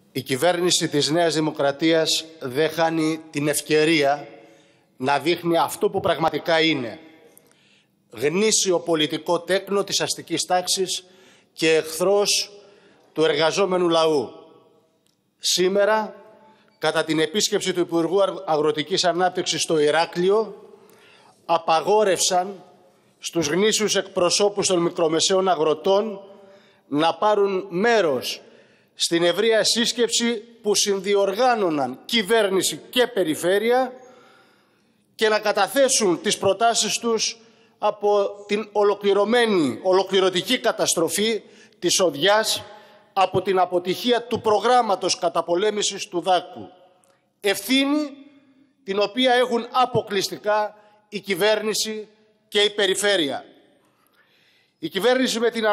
Η κυβέρνηση της Νέας Δημοκρατίας δεν χάνει την ευκαιρία να δείχνει αυτό που πραγματικά είναι. Γνήσιο πολιτικό τέκνο της αστικής τάξης και εχθρός του εργαζόμενου λαού. Σήμερα, κατά την επίσκεψη του Υπουργού Αγροτικής Ανάπτυξης στο Ηράκλειο, απαγόρευσαν στους γνήσιους εκπροσώπους των μικρομεσαίων αγροτών να πάρουν μέρος στην ευρεία σύσκεψη που συνδιοργάνωναν κυβέρνηση και περιφέρεια και να καταθέσουν τις προτάσεις τους από την ολοκληρωτική καταστροφή της οδιάς, από την αποτυχία του προγράμματος καταπολέμησης του δάκου. Ευθύνη την οποία έχουν αποκλειστικά η κυβέρνηση και η περιφέρεια. Η κυβέρνηση με την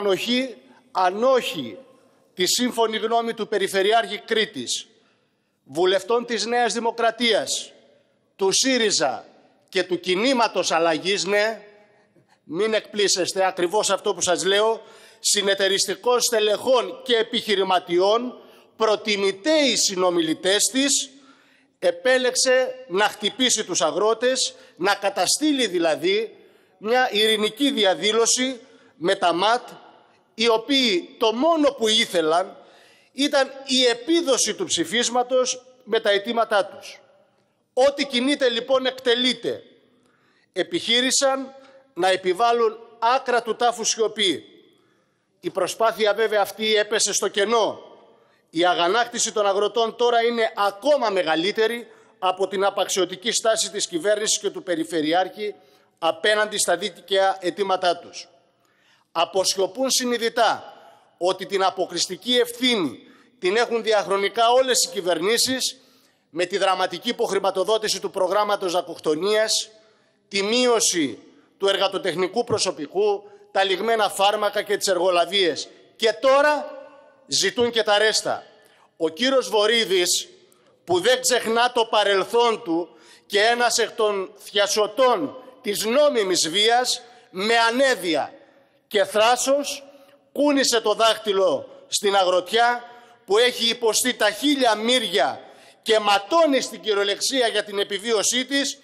ανόχη τη σύμφωνη γνώμη του Περιφερειάρχη Κρήτης, βουλευτών της Νέας Δημοκρατίας, του ΣΥΡΙΖΑ και του Κινήματος Αλλαγής, ναι, μην εκπλήσεστε, ακριβώς αυτό που σας λέω, συνεταιριστικών στελεχών και επιχειρηματιών, προτιμητέοι συνομιλητές της, επέλεξε να χτυπήσει τους αγρότες, να καταστήλει δηλαδή μια ειρηνική διαδήλωση με τα ΜΑΤ, οι οποίοι το μόνο που ήθελαν ήταν η επίδοση του ψηφίσματος με τα αιτήματά τους. Ό,τι κινείται λοιπόν εκτελείται. Επιχείρησαν να επιβάλλουν άκρα του τάφου σιωπή. Η προσπάθεια βέβαια αυτή έπεσε στο κενό. Η αγανάκτηση των αγροτών τώρα είναι ακόμα μεγαλύτερη από την απαξιωτική στάση της κυβέρνησης και του Περιφερειάρχη απέναντι στα δίκαια αιτήματά τους. Αποσιωπούν συνειδητά ότι την αποκριστική ευθύνη την έχουν διαχρονικά όλες οι κυβερνήσεις με τη δραματική υποχρηματοδότηση του προγράμματος δακοκτονίας, τη μείωση του εργατοτεχνικού προσωπικού, τα λιγμένα φάρμακα και τις εργολαβίες. Και τώρα ζητούν και τα ρέστα. Ο κύριος Βορίδης, που δεν ξεχνά το παρελθόν του και ένας εκ των θειασωτών της νόμιμης βίας, με ανέδεια και θράσος κούνησε το δάχτυλο στην αγροτιά που έχει υποστεί τα χίλια μύρια και ματώνει στην κυριολεξία για την επιβίωσή της,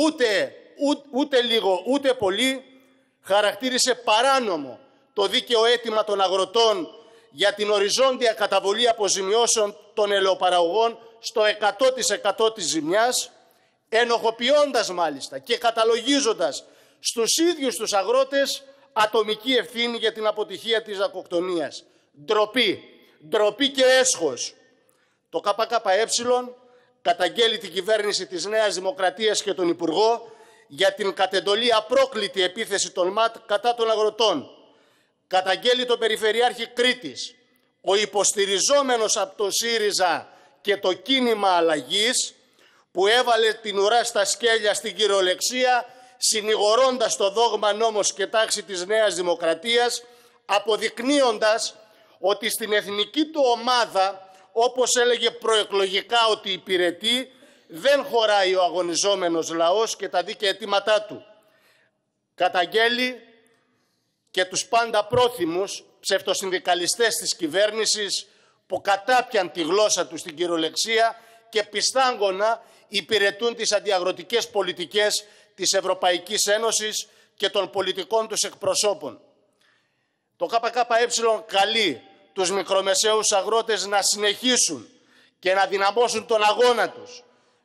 ούτε λίγο ούτε πολύ χαρακτήρισε παράνομο το δίκαιο αίτημα των αγροτών για την οριζόντια καταβολή αποζημιώσεων των ελαιοπαραγωγών στο 100% της ζημιάς, ενοχοποιώντας μάλιστα και καταλογίζοντας στους ίδιους τους αγρότες ατομική ευθύνη για την αποτυχία της δακοκτονίας. Ντροπή, ντροπή και έσχος. Το ΚΚΕ καταγγέλει την κυβέρνηση της Νέας Δημοκρατίας και τον Υπουργό για την κατεντολή απρόκλητη επίθεση των ΜΑΤ κατά των αγροτών. Καταγγέλει τον Περιφερειάρχη Κρήτης, ο υποστηριζόμενος από το ΣΥΡΙΖΑ και το Κίνημα Αλλαγής, που έβαλε την ουρά στα σκέλια στην κυριολεξία, συνηγορώντας το δόγμα νόμος και τάξη της Νέας Δημοκρατίας, αποδεικνύοντας ότι στην εθνική του ομάδα, όπως έλεγε προεκλογικά ότι υπηρετεί, δεν χωράει ο αγωνιζόμενος λαός και τα δίκαια αιτήματά του. Καταγγέλει και τους πάντα πρόθυμους ψευτοσυνδικαλιστές της κυβέρνησης που κατάπιαν τη γλώσσα τους στην κυριολεξία και πιστάγκωνα υπηρετούν τις αντιαγροτικές πολιτικές της Ευρωπαϊκής Ένωσης και των πολιτικών τους εκπροσώπων. Το ΚΚΕ καλεί τους μικρομεσαίους αγρότες να συνεχίσουν και να δυναμώσουν τον αγώνα τους,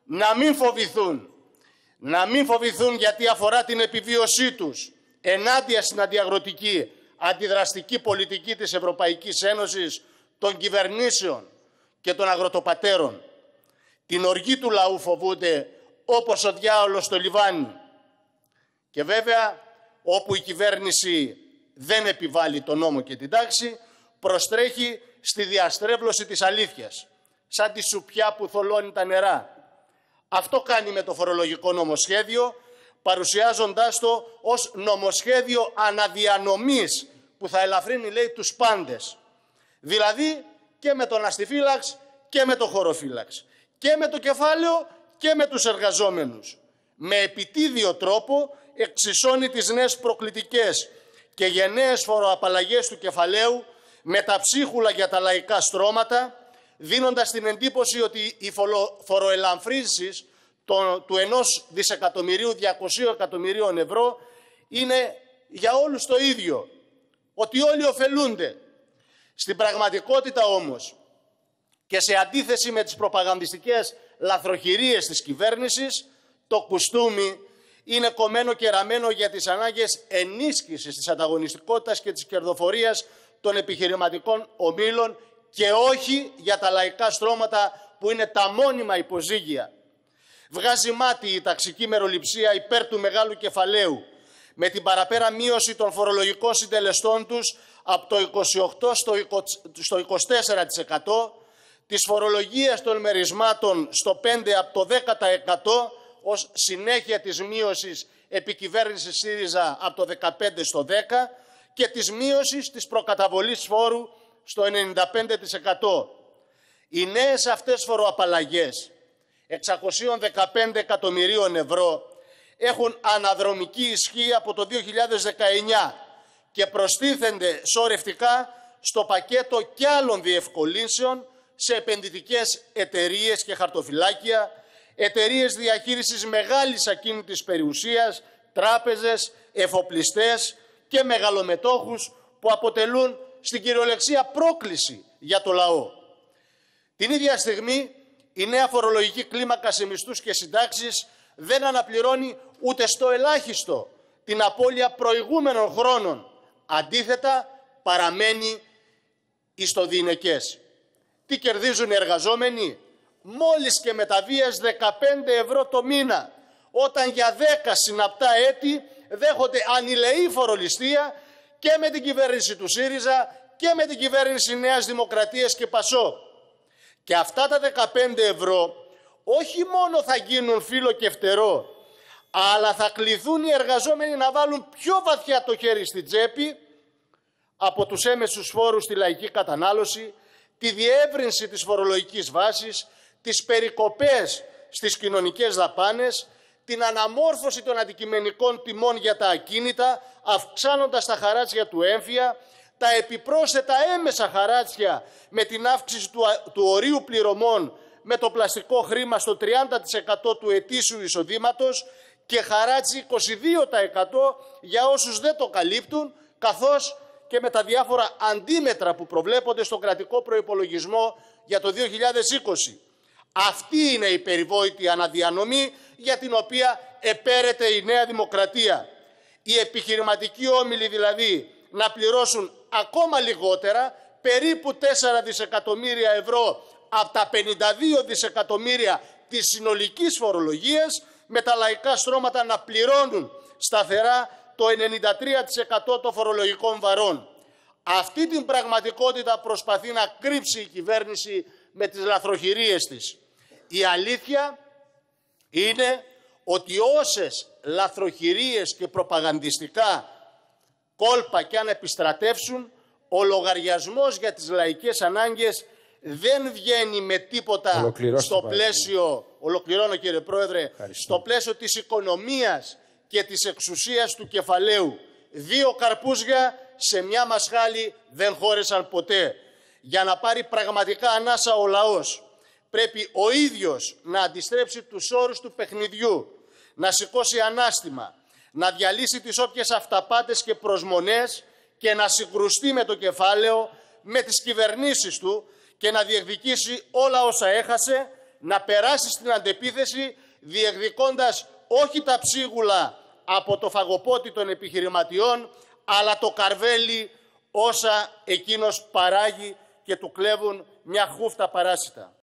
να μην φοβηθούν γιατί αφορά την επιβίωσή τους ενάντια στην αντιαγροτική, αντιδραστική πολιτική της Ευρωπαϊκής Ένωσης, των κυβερνήσεων και των αγροτοπατέρων. Την οργή του λαού φοβούνται όπως ο διάολος στο λιβάνι. Και βέβαια, όπου η κυβέρνηση δεν επιβάλλει τον νόμο και την τάξη, προστρέχει στη διαστρέβλωση της αλήθειας, σαν τη σουπιά που θολώνει τα νερά. Αυτό κάνει με το φορολογικό νομοσχέδιο, παρουσιάζοντάς το ως νομοσχέδιο αναδιανομής που θα ελαφρύνει, λέει, τους πάντες. Δηλαδή και με τον αστιφύλαξ και με τον χωροφύλαξ, και με το κεφάλαιο και με τους εργαζόμενους. Με επιτίδιο τρόπο εξισώνει τις νέες προκλητικές και γενναίες φοροαπαλλαγές του κεφαλαίου με τα ψίχουλα για τα λαϊκά στρώματα, δίνοντας την εντύπωση ότι οι φοροελαμφρύνσεις του 1.200.000.000 ευρώ είναι για όλους το ίδιο, ότι όλοι ωφελούνται. Στην πραγματικότητα όμως, και σε αντίθεση με τις προπαγανδιστικές λαθροχειρίες της κυβέρνησης, το κουστούμι είναι κομμένο και ραμμένο για τις ανάγκες ενίσχυσης της ανταγωνιστικότητας και της κερδοφορίας των επιχειρηματικών ομίλων και όχι για τα λαϊκά στρώματα που είναι τα μόνιμα υποζύγια. Βγάζει μάτι η ταξική μεροληψία υπέρ του μεγάλου κεφαλαίου, με την παραπέρα μείωση των φορολογικών συντελεστών τους από το 28% στο 24%, της φορολογίας των μερισμάτων στο 5% από το 10% ως συνέχεια της μείωσης επικυβέρνησης ΣΥΡΙΖΑ από το 15% στο 10% και της μείωσης της προκαταβολής φόρου στο 95%. Οι νέες αυτές φοροαπαλλαγές 615 εκατομμυρίων ευρώ έχουν αναδρομική ισχύ από το 2019 και προστίθενται σωρευτικά στο πακέτο κι άλλων διευκολύνσεων σε επενδυτικές εταιρείες και χαρτοφυλάκια, εταιρείες διαχείρισης μεγάλης ακίνητης περιουσίας, τράπεζες, εφοπλιστές και μεγαλομετόχους που αποτελούν στην κυριολεξία πρόκληση για το λαό. Την ίδια στιγμή η νέα φορολογική κλίμακα σε μισθούς και συντάξεις δεν αναπληρώνει ούτε στο ελάχιστο την απώλεια προηγούμενων χρόνων. Αντίθετα, παραμένει ιστοδιειναικές. Τι κερδίζουν οι εργαζόμενοι? Μόλις και με τα βίας 15 ευρώ το μήνα, όταν για 10 συναπτά έτη δέχονται ανηλεή φορολιστία και με την κυβέρνηση του ΣΥΡΙΖΑ και με την κυβέρνηση Νέας Δημοκρατίας και ΠΑΣΟΚ. Και αυτά τα 15 ευρώ όχι μόνο θα γίνουν φύλλο και φτερό, αλλά θα κληθούν οι εργαζόμενοι να βάλουν πιο βαθιά το χέρι στη τσέπη από τους έμεσους φόρους στη λαϊκή κατανάλωση, τη διεύρυνση της φορολογικής βάσης, τις περικοπές στις κοινωνικές δαπάνες, την αναμόρφωση των αντικειμενικών τιμών για τα ακίνητα, αυξάνοντας τα χαράτσια του έμφυα, τα επιπρόσθετα έμεσα χαράτσια με την αύξηση του ορίου πληρωμών με το πλαστικό χρήμα στο 30% του ετήσιου εισοδήματος και χαράτσι 22% για όσους δεν το καλύπτουν, καθώς και με τα διάφορα αντίμετρα που προβλέπονται στον κρατικό προϋπολογισμό για το 2020. Αυτή είναι η περιβόητη αναδιανομή για την οποία επέρεται η Νέα Δημοκρατία. Οι επιχειρηματικοί όμιλοι δηλαδή να πληρώσουν ακόμα λιγότερα, περίπου 4 δισεκατομμύρια ευρώ από τα 52 δισεκατομμύρια της συνολικής φορολογίας, με τα λαϊκά στρώματα να πληρώνουν σταθερά το 93% των φορολογικών βαρών. Αυτή την πραγματικότητα προσπαθεί να κρύψει η κυβέρνηση με τις λαθροχειρίες της. Η αλήθεια είναι ότι όσες λαθροχειρίες και προπαγανδιστικά κόλπα και αν επιστρατεύσουν, ο λογαριασμός για τις λαϊκές ανάγκες δεν βγαίνει με τίποτα στο πλαίσιο, ολοκληρώνω κύριε Πρόεδρε, στο πλαίσιο της οικονομίας και της εξουσίας του κεφαλαίου. 2 καρπούζια σε μια μασχάλη δεν χώρεσαν ποτέ. Για να πάρει πραγματικά ανάσα ο λαός, πρέπει ο ίδιος να αντιστρέψει τους όρους του παιχνιδιού, να σηκώσει ανάστημα, να διαλύσει τις όποιες αυταπάτες και προσμονές και να συγκρουστεί με το κεφάλαιο, με τις κυβερνήσεις του και να διεκδικήσει όλα όσα έχασε, να περάσει στην αντεπίθεση διεκδικώντας όχι τα ψίγουλα από το φαγοπότι των επιχειρηματιών, αλλά το καρβέλι όσα εκείνος παράγει και του κλέβουν μια χούφτα παράσιτα.